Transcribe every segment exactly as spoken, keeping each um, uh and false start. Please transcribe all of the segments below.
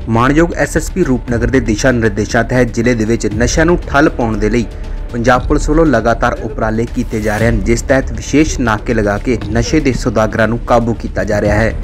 ਮਾਣਯੋਗ S S P Rupnagar ਦੇ ਦਿਸ਼ਾ ਨਿਰਦੇਸ਼ਾਂ ਤਹਿਤ ਜ਼ਿਲ੍ਹੇ ਦੇ ਵਿੱਚ ਨਸ਼ਿਆਂ ਨੂੰ ਠੱਲ ਪਾਉਣ ਦੇ ਲਈ ਪੰਜਾਬ ਪੁਲਿਸ ਵੱਲੋਂ ਲਗਾਤਾਰ ਉਪਰਾਲੇ ਕੀਤੇ ਜਾ ਰਹੇ ਹਨ, ਜਿਸ ਤਹਿਤ ਵਿਸ਼ੇਸ਼ ਨਾਕੇ ਲਗਾ ਕੇ ਨਸ਼ੇ ਦੇ ਸੌਦਾਗਰਾਂ ਨੂੰ ਕਾਬੂ ਕੀਤਾ ਜਾ ਰਿਹਾ ਹੈ।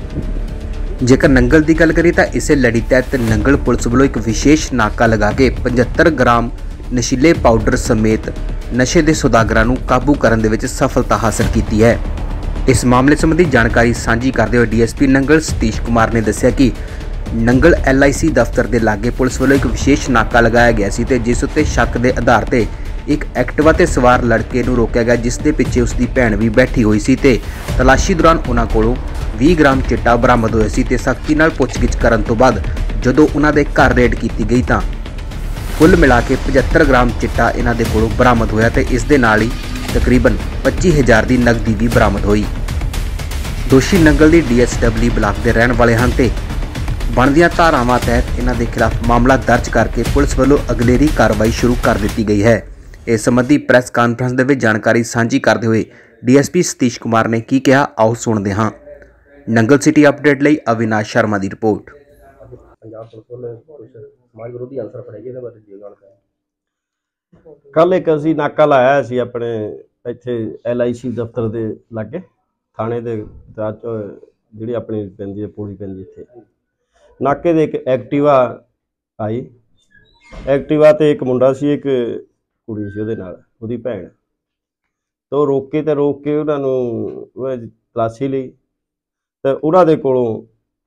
ਜੇਕਰ ਨੰਗਲ ਦੀ ਗੱਲ ਕਰੀਏ ਤਾਂ ਇਸੇ ਲੜੀ ਤਹਿਤ ਨੰਗਲ ਪੁਲਿਸ ਵੱਲੋਂ ਇੱਕ ਵਿਸ਼ੇਸ਼ ਨਾਕਾ ਲਗਾ ਕੇ ਪਝੱਤਰ ਗ੍ਰਾਮ ਨਸ਼ੀਲੇ ਪਾਊਡਰ ਸਮੇਤ ਨਸ਼ੇ ਦੇ ਸੌਦਾਗਰਾਂ ਨੂੰ ਕਾਬੂ ਕਰਨ ਦੇ ਵਿੱਚ ਸਫਲਤਾ ਹਾਸਲ ਕੀਤੀ ਹੈ। ਇਸ ਮਾਮਲੇ ਸੰਬੰਧੀ ਜਾਣਕਾਰੀ ਸਾਂਝੀ ਕਰਦੇ ਹੋਏ D S P Nangal Satish Kumar ਨੇ ਦੱਸਿਆ ਕਿ ਨੰਗਲ ਐਲ ਆਈ ਸੀ ਦਫ਼ਤਰ ਦੇ ਲਾਗੇ ਪੁਲਿਸ ਵੱਲੋਂ ਇੱਕ ਵਿਸ਼ੇਸ਼ ਨਾਕਾ ਲਗਾਇਆ ਗਿਆ ਸੀ ਤੇ ਜਿਸ ਉੱਤੇ ਸ਼ੱਕ ਦੇ ਆਧਾਰ ਤੇ ਇੱਕ ਐਕਟਿਵਾ ਤੇ ਸਵਾਰ ਲੜਕੇ ਨੂੰ ਰੋਕਿਆ ਗਿਆ, ਜਿਸ ਦੇ ਪਿੱਛੇ ਉਸ ਦੀ ਭੈਣ ਵੀ ਬੈਠੀ ਹੋਈ ਸੀ ਤੇ ਤਲਾਸ਼ੀ ਦੌਰਾਨ ਉਹਨਾਂ ਕੋਲੋਂ ਵੀਹ ਗ੍ਰਾਮ ਚਿੱਟਾ ਬਰਾਮਦ ਹੋਇਆ ਸੀ ਤੇ ਸਖਤੀ ਨਾਲ ਪੁੱਛਗਿੱਛ ਕਰਨ ਤੋਂ ਬਾਅਦ ਜਦੋਂ ਉਹਨਾਂ ਦੇ ਘਰ ਰੇਡ ਕੀਤੀ ਗਈ ਤਾਂ ਕੁੱਲ ਮਿਲਾ ਕੇ ਪਝੱਤਰ ਗ੍ਰਾਮ ਚਿੱਟਾ ਇਹਨਾਂ ਦੇ ਕੋਲੋਂ ਬਰਾਮਦ ਹੋਇਆ ਤੇ ਇਸ ਦੇ ਨਾਲ ਹੀ ਤਕਰੀਬਨ ਪੱਚੀ ਹਜ਼ਾਰ ਦੀ ਨਕਦੀ ਵੀ ਬਰਾਮਦ ਹੋਈ। ਦੋਸ਼ੀ ਨੰਗਲ ਦੀ ਡੀ ਐਸ ਡਬਲਿਊ ਬਲਾਕ ਦੇ ਰਹਿਣ ਵਾਲੇ ਹਨ ਤੇ ਬਣਦੀਆਂ ਧਾਰਾਵਾਂ ਤਹਿਤ ਇਹਨਾਂ ਦੇ ਖਿਲਾਫ ਮਾਮਲਾ ਦਰਜ ਕਰਕੇ ਪੁਲਿਸ ਵੱਲੋਂ ਅਗਲੇਰੀ ਕਾਰਵਾਈ ਸ਼ੁਰੂ ਕਰ ਦਿੱਤੀ ਗਈ ਹੈ। ਇਸ ਸੰਬੰਧੀ ਪ੍ਰੈਸ ਕਾਨਫਰੰਸ ਦੇ ਵਿੱਚ ਜਾਣਕਾਰੀ ਸਾਂਝੀ ਕਰਦੇ ਹੋਏ D S P Satish Kumar ਨੇ ਕੀ ਕਿਹਾ, ਆਓ ਸੁਣਦੇ ਹਾਂ। ਨੰਗਲ ਸਿਟੀ ਅਪਡੇਟ ਲਈ ਅਵਿਨਾਸ਼ ਸ਼ਰਮਾ ਦੀ ਰਿਪੋਰਟ। ਪੰਜਾਬ ਪੁਲਿਸ ਵੱਲੋਂ ਕੁਝ ਸਮਾਜ ਵਿਰੋਧੀ ਅਨਸਰ ਫੜੇਗੇ ਇਹਦੇ ਬਾਰੇ ਜੀ ਗੱਲ ਕਰਾਂ। ਕੱਲ ਇੱਕ ਅਸੀਂ ਨਾਕਾ ਲਾਇਆ ਸੀ ਆਪਣੇ ਇੱਥੇ ਐਲ ਆਈ ਸੀ ਦਫ਼ਤਰ ਦੇ ਲਾਗੇ ਥਾਣੇ ਦੇ ਜਿਹੜੀ ਆਪਣੀ ਪੈਂਦੀ ਹੈ ਪੂਰੀ ਪੈਂਦੀ ਇੱਥੇ ਨਾਕੇ ਦੇ ਇੱਕ ਐਕਟਿਵਾ ਆਈ। ਐਕਟਿਵਾ ਤੇ ਇੱਕ ਮੁੰਡਾ ਸੀ, ਇੱਕ ਕੁੜੀ ਸੀ ਉਹਦੇ ਨਾਲ, ਉਹਦੀ ਭੈਣ। ਤਾਂ ਉਹ ਰੋਕੇ ਤੇ ਰੋਕ ਕੇ ਉਹਨਾਂ ਨੂੰ ਤਲਾਸ਼ੀ ਲਈ ਤੇ ਉਹਨਾਂ ਦੇ ਕੋਲੋਂ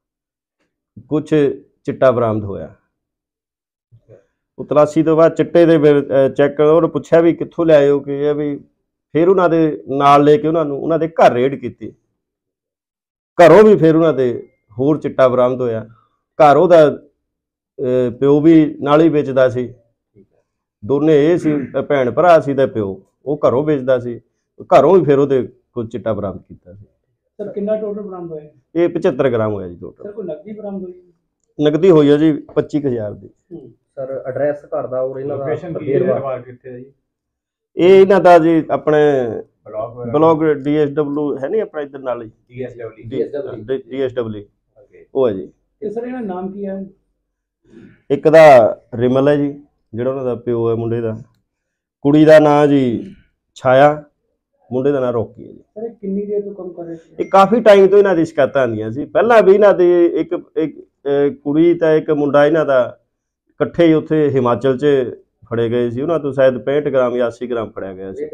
ਕੁਛ ਚਿੱਟਾ ਬਰਾਮਦ ਹੋਇਆ। ਉਹ ਤਲਾਸ਼ੀ ਤੋਂ ਬਾਅਦ ਚਿੱਟੇ ਦੇ ਚੈੱਕ ਉਹਨੇ ਪੁੱਛਿਆ ਵੀ ਕਿੱਥੋਂ ਲਿਆਏ ਹੋ, ਕਿ ਇਹ ਵੀ ਫਿਰ ਉਹਨਾਂ ਦੇ ਨਾਲ ਲੈ ਕੇ ਉਹਨਾਂ ਨੂੰ ਉਹਨਾਂ ਦੇ ਘਰ ਰੇਡ ਕੀਤੀ। ਘਰੋਂ ਵੀ ਫਿਰ ਉਹਨਾਂ ਦੇ ਹੋਰ ਚਿੱਟਾ ਬਰਾਮਦ ਹੋਇਆ। ਘਰ ਉਹਦਾ ਪਿਓ ਵੀ ਨਾਲ ਹੀ ਵੇਚਦਾ ਸੀ, ਦੋਨੇ ਇਹ ਸੀ ਭੈਣ ਭਰਾ ਸੀ ਤੇ ਪਿਓ ਉਹ ਘਰੋਂ ਵੇਚਦਾ ਸੀ। ਘਰੋਂ ਵੀ ਫਿਰ ਉਹਦੇ ਕੁਝ ਚਿੱਟਾ ਬਰਾਮਦ ਕੀਤਾ ਸੀ। ਸਰ ਕਿੰਨਾ ਟੋਟਲ ਬਰਾਮਦ ਹੋਇਆ? ਇਹ ਪਝੱਤਰ ਗ੍ਰਾਮ ਹੋਇਆ ਜੀ ਟੋਟਲ। ਸਰ ਕੋਈ ਨਕਦੀ ਬਰਾਮਦ ਹੋਈ? ਨਕਦੀ ਹੋਈ ਹੈ ਜੀ ਪੱਚੀ ਕੁ ਹਜ਼ਾਰ ਦੀ। ਸਰ ਐਡਰੈਸ ਘਰ ਦਾ ਔਰ ਇਹਨਾਂ ਦਾ ਕਿੱਥੇ ਹੈ ਜੀ? ਇਹ ਇਹਨਾਂ ਦਾ ਜੀ ਆਪਣੇ ਬਲੌਗ ਡੀ ਐਸ ਡਬਲਿਊ ਹੈ ਨਹੀਂ ਆਪਣਾ ਇੱਧਰ ਨਾਲ ਹੀ ਡੀ ਐਸ ਡਬਲਿਊ ਉਹ ਹੈ ਜੀ। ਤੇ ਸਰ ਇਹਨਾਂ ਦਾ ਨਾਮ ਕੀ ਹੈ? ਇੱਕ ਦਾ ਰਿਮਲ ਹੈ ਜੀ, ਜਿਹੜਾ ਉਹਨਾਂ ਦਾ ਪਿਓ ਹੈ ਮੁੰਡੇ ਦਾ। ਕੁੜੀ ਦਾ ਨਾਂ ਜੀ ਛਾਇਆ, ਮੁੰਡੇ ਦਾ ਨਾਂ ਰੋਕੀ ਹੈ ਜੀ। ਸਰ ਇਹ ਕਿੰਨੀ ਦੇਰ ਤੋਂ ਕੰਮ ਕਰ ਰਹੇ ਸੀ? ਇਹ ਕਾਫੀ ਟਾਈਮ ਤੋਂ ਇਹਨਾਂ ਦੀ ਸ਼ਿਕਾਇਤਾਂ ਆਉਂਦੀਆਂ ਸੀ। ਪਹਿਲਾਂ ਵੀ ਇਹਨਾਂ ਦੀ ਇੱਕ ਇੱਕ ਕੁੜੀ ਤਾਂ ਇੱਕ ਮੁੰਡਾ ਇਹਨਾਂ ਦਾ ਇਕੱਠੇ ਹੀ ਉੱਥੇ ਹਿਮਾਚਲ 'ਚ ਫੜੇ ਗਏ ਸੀ। ਉਹਨਾਂ ਤੋਂ ਸ਼ਾਇਦ ਪੈਂਹਠ ਗ੍ਰਾਮ ਜਾਂ ਅੱਸੀ ਗ੍ਰਾਮ ਫੜਿਆ ਗਿਆ ਸੀ।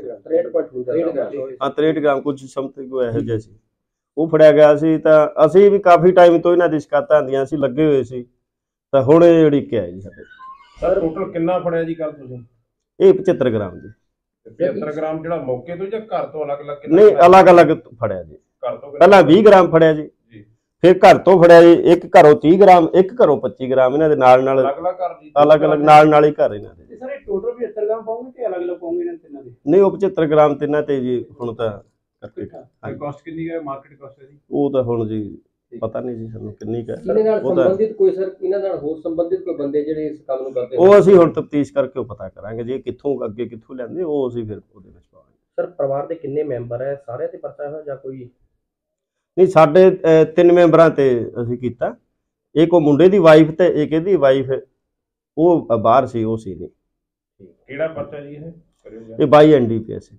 ਹਾਂ ਤ੍ਰੇਹਠ ਗ੍ਰਾਮ ਕੁਝ ਸਮਥਿੰਗ ਇਹੋ ਜਿਹਾ ਸੀ, ਉਹ ਫੜਿਆ ਗਿਆ ਸੀ। ਤਾਂ ਅਸੀਂ ਵੀ ਕਾਫੀ ਟਾਈਮ ਤੋਂ ਇਹਨਾਂ ਦੀ ਸ਼ਿਕਾਇਤਾਂ ਆਉਂਦੀਆਂ ਸੀ, ਲੱਗੇ ਹੋਏ ਸੀ। ਤਾਂ ਹੁਣ ਇਹ ਉੜੀਕੇ ਆਏ ਜੀ ਸਾਡੇ। ਸਰ ਟੋਟਲ ਕਿੰਨਾ ਫੜਿਆ ਜੀ ਕੱਲ ਤੁਸੀਂ? ਇਹ ਪਝੱਤਰ ਗ੍ਰਾਮ ਜੀ। ਪਝੱਤਰ ਗ੍ਰਾਮ ਜਿਹੜਾ ਮੌਕੇ ਤੋਂ ਜਾਂ ਘਰ ਤੋਂ ਅਲੱਗ-ਅਲੱਗ? ਨਹੀਂ ਅਲੱਗ ਅਲੱਗ ਫੜਿਆ ਜੀ। ਘਰ ਤੋਂ ਪਹਿਲਾਂ ਵੀਹ ਗ੍ਰਾਮ ਫੜਿਆ ਜੀ, ਫਿਰ ਘਰ ਤੋਂ ਫੜਿਆ ਜੀ। ਇੱਕ ਘਰੋਂ ਤੀਹ ਗ੍ਰਾਮ, ਇੱਕ ਘਰੋਂ ਪੱਚੀ ਗ੍ਰਾਮ। ਇਹਨਾਂ ਦੇ ਨਾਲ ਨਾਲ ਅਲੱਗ-ਅਲੱਗ ਘਰ ਜੀ, ਅਲੱਗ-ਅਲੱਗ ਨਾਲ ਨਾਲ ਹੀ ਘਰ ਇਹਨਾਂ ਦੇ। ਸਰ ਇਹ ਟੋਟਲ ਪਝੱਤਰ ਗ੍ਰਾਮ ਪਾਉਂਗੇ ਤੇ ਅਲੱਗ-ਅਲੱਗ ਪਾਉਂਗੇ ਇਹਨਾਂ ਤਿੰਨਾਂ ਦੇ? ਨਹੀਂ ਉਹ ਪਝੱਤਰ ਗ੍ਰਾਮ ਤਿੰਨਾਂ ਤੇ ਜੀ। ਹੁਣ ਤਾਂ ਕਾਸਟ ਕਿੰਨੀ ਹੈ, ਮਾਰਕੀਟ ਕਾਸਟ ਹੈ ਜੀ? ਉਹ ਤਾਂ ਹੁਣ ਜੀ ਪਤਾ ਨਹੀਂ ਜੀ ਸਾਨੂੰ ਕਿੰਨੀ ਕੁ ਹੈ। ਇਹਨਾਂ ਨਾਲ ਸੰਬੰਧਿਤ ਕੋਈ ਸਰ ਇਹਨਾਂ ਨਾਲ ਹੋਰ ਸੰਬੰਧਿਤ ਕੋਈ ਬੰਦੇ ਜਿਹੜੇ ਇਸ ਕੰਮ ਨੂੰ ਕਰਦੇ? ਉਹ ਅਸੀਂ ਹੁਣ ਤਫਤੀਸ਼ ਕਰਕੇ ਉਹ ਪਤਾ ਕਰਾਂਗੇ ਜੀ ਕਿੱਥੋਂ ਅੱਗੇ ਕਿੱਥੋਂ ਲਿਆਂਦੇ, ਉਹ ਅਸੀਂ ਫਿਰ ਉਹਦੇ ਵਿੱਚ ਪਾਵਾਂਗੇ। ਸਰ ਪਰਿਵਾਰ ਦੇ ਕਿੰਨੇ ਮੈਂਬਰ ਹੈ? ਸਾਰੇ ਤੇ ਪਰਚਾ ਹੋਇਆ ਜਾਂ ਕੋਈ? ਨਹੀਂ ਸਾਡੇ ਤਿੰਨ ਮੈਂਬਰਾਂ ਤੇ ਅਸੀਂ ਕੀਤਾ। ਇੱਕ ਉਹ ਮੁੰਡੇ ਦੀ ਵਾਈਫ ਤੇ ਇੱਕ ਇਹਦੀ ਵਾਈਫ, ਉਹ ਬਾਹਰ ਸੀ, ਉਹ ਸੀ ਨਹੀਂ। ਕਿਹੜਾ ਪਰਚਾ ਜੀ ਇਹ? ਇਹ ਬਾਈ ਐਨ ਡੀ ਪੀ ਐਸ।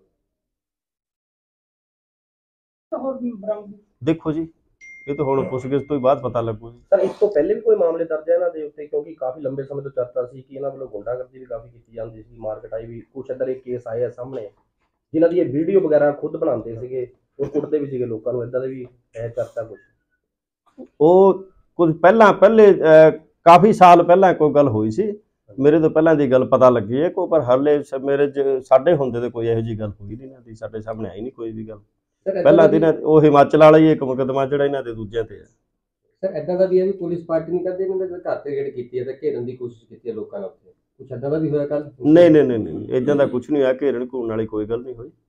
ਹੋਰ ਵੀ ਬਰਾਮਦ ਦੇਖੋ ਜੀ ਇਹ ਤਾਂ ਹੁਣ ਪੁੱਛਗਿੱਛ ਤੋਂ ਹੀ ਬਾਅਦ ਪਤਾ ਲੱਗੂ ਜੀ। ਸਰ ਇਸ ਤੋਂ ਪਹਿਲੇ ਵੀ ਕੋਈ ਮਾਮਲੇ ਦਰਜ ਹੈ ਇਹਨਾਂ ਦੇ ਉੱਤੇ? ਕਿਉਂਕਿ ਕਾਫੀ ਲੰਬੇ ਸਮੇਂ ਤੋਂ ਚਰਚਾ ਸੀ ਕਿ ਇਹਨਾਂ ਵੱਲੋਂ ਗੁੰਡਾਗਰਦੀ ਵੀ ਕਾਫੀ ਕੀਤੀ ਜਾਂਦੀ ਸੀ, ਮਾਰਕੀਟ ਆਈ ਵੀ ਕੁਛ ਇੱਧਰ ਇਹ ਕੇਸ ਆਏ ਆ ਸਾਹਮਣੇ ਜਿਨ੍ਹਾਂ ਦੀ ਇਹ ਵੀਡੀਓ ਵਗੈਰਾ ਖੁਦ ਬਣਾਉਂਦੇ ਸੀਗੇ, ਉਹ ਕੁੱਟਦੇ ਵੀ ਸੀਗੇ ਲੋਕਾਂ ਨੂੰ, ਇੱਦਾਂ ਦੇ ਵੀ ਹੈ ਚਰਚਾ ਕੁਛ? ਉਹ ਕੁਝ ਪਹਿਲਾਂ ਪਹਿਲੇ ਕਾਫੀ ਸਾਲ ਪਹਿਲਾਂ ਕੋਈ ਗੱਲ ਹੋਈ ਸੀ, ਮੇਰੇ ਤੋਂ ਪਹਿਲਾਂ ਦੀ ਗੱਲ ਪਤਾ ਲੱਗੀ ਹੈ ਕੋਈ, ਪਰ ਹਾਲੇ ਮੇਰੇ ਸਾਡੇ ਹੁੰਦੇ ਤੇ ਕੋਈ ਇਹੋ ਜਿਹੀ ਗੱਲ ਹੋਈ ਨਹੀਂ ਇਹਨਾਂ ਦੀ, ਸਾਡੇ ਸਾਹਮਣੇ ਆਈ ਨਹੀਂ ਕੋਈ ਵੀ ਗੱਲ। ਪਹਿਲਾਂ ਤੇ ਉਹ ਹਿਮਾਚਲ ਵਾਲਾ ਹੀ ਇੱਕ ਮੁਕੱਦਮਾ ਜਿਹੜਾ ਇਹਨਾਂ ਦੇ ਦੂਜਿਆਂ ਤੇ ਹੈ। ਸਰ ਇਦਾਂ ਦਾ ਵੀ ਹੈ ਵੀ ਪੁਲਿਸ ਪਾਰਟੀ ਨਹੀਂ ਕਰਦੇ, ਇਹਨਾਂ ਦੇ ਘਰ ਤੇ ਰੇਡ ਕੀਤੀ ਹੈ ਤੇ ਘੇਰਨ ਦੀ ਕੋਸ਼ਿਸ਼ ਕੀਤੀ ਹੈ ਲੋਕਾਂ ਨੇ, ਉੱਥੇ ਕੁਛ ਇਦਾਂ ਦਾ ਵੀ ਹੋਇਆ ਕੱਲ? ਨਹੀਂ ਨਹੀਂ ਨਹੀਂ ਨਹੀਂ ਇਦਾਂ ਦਾ ਕੁਛ ਨਹੀਂ ਹੋਇਆ, ਘੇਰਨ ਘੂਰਨ ਵਾਲੀ ਕੋਈ ਗੱਲ ਨਹੀਂ ਹੋਈ।